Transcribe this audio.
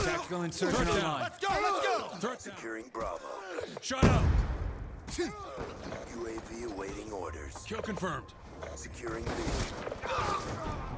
Tactical insertion online. Let's go! Threat Securing Bravo. Shut up! UAV awaiting orders. Kill confirmed. Securing B.